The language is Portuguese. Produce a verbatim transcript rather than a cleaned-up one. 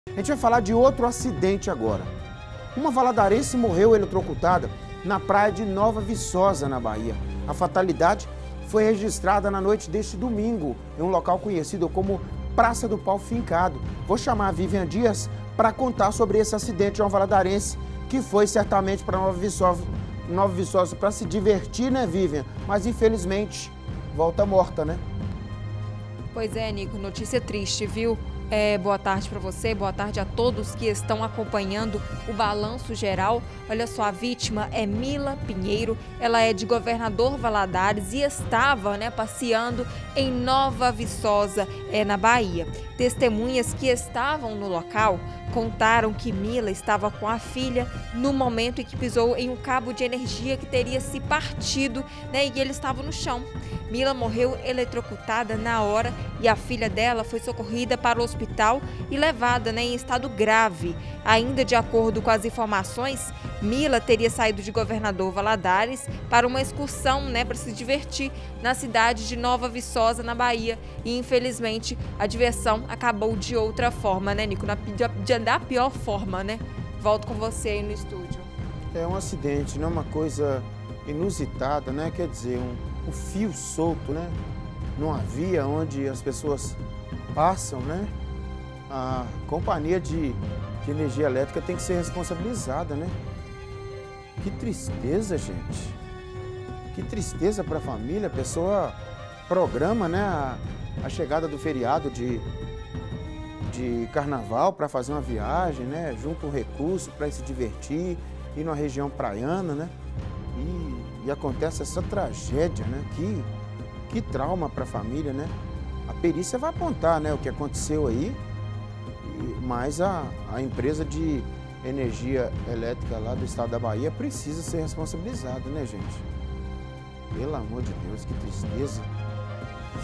A gente vai falar de outro acidente agora. Uma valadarense morreu eletrocutada na praia de Nova Viçosa, na Bahia. A fatalidade foi registrada na noite deste domingo, em um local conhecido como Praça do Pau Fincado. Vou chamar a Vivian Dias para contar sobre esse acidente de uma valadarense que foi certamente para Nova Viçosa, Nova Viçosa para se divertir, né, Vivian? Mas infelizmente volta morta, né? Pois é, Nico, notícia triste, viu? É, boa tarde para você, boa tarde a todos que estão acompanhando o balanço geral. Olha só, a vítima é Mila Pinheiro, ela é de Governador Valadares e estava, né, passeando em Nova Viçosa, é, na Bahia. Testemunhas que estavam no local contaram que Mila estava com a filha no momento em que pisou em um cabo de energia que teria se partido, né, e ele estava no chão. Mila morreu eletrocutada na hora e a filha dela foi socorrida para o hospital e levada, né, em estado grave. Ainda de acordo com as informações, Mila teria saído de Governador Valadares para uma excursão, né, para se divertir na cidade de Nova Viçosa, na Bahia. E infelizmente a diversão acabou de outra forma, né, Nico? Na, de, da pior forma, né? Volto com você aí no estúdio. É um acidente, não é uma coisa inusitada, né? Quer dizer, um, um fio solto, né? Numa via onde as pessoas passam, né? A companhia de, de energia elétrica tem que ser responsabilizada, né? Que tristeza, gente. Que tristeza para a família. A pessoa programa, né, a, a chegada do feriado de, de carnaval para fazer uma viagem, né? Junta um recurso para se divertir, ir numa região praiana, né? E, e acontece essa tragédia, né? Que, que trauma para a família, né? A perícia vai apontar, né, o que aconteceu aí, mas a, a empresa de energia elétrica lá do estado da Bahia precisa ser responsabilizada, né, gente? Pelo amor de Deus, que tristeza.